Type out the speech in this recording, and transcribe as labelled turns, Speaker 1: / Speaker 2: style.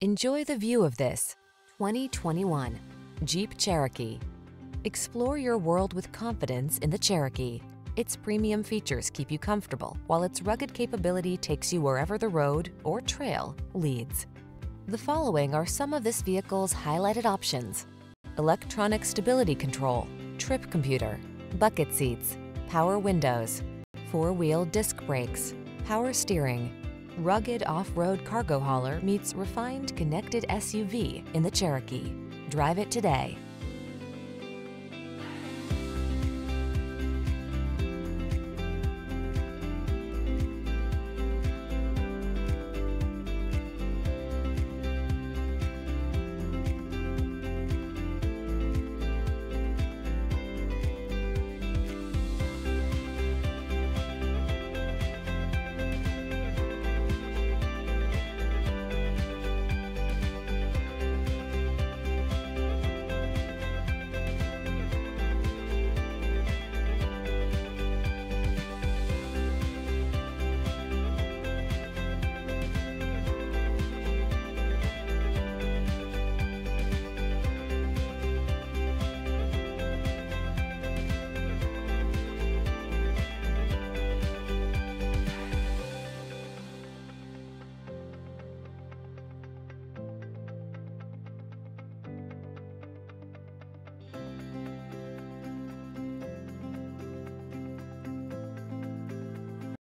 Speaker 1: Enjoy the view of this 2021 Jeep Cherokee. Explore your world with confidence in the Cherokee. Its premium features keep you comfortable, while its rugged capability takes you wherever the road or trail leads. The following are some of this vehicle's highlighted options: electronic stability control, trip computer, bucket seats, power windows, four-wheel disc brakes, power steering. Rugged off-road cargo hauler meets refined connected SUV in the Cherokee. Drive it today.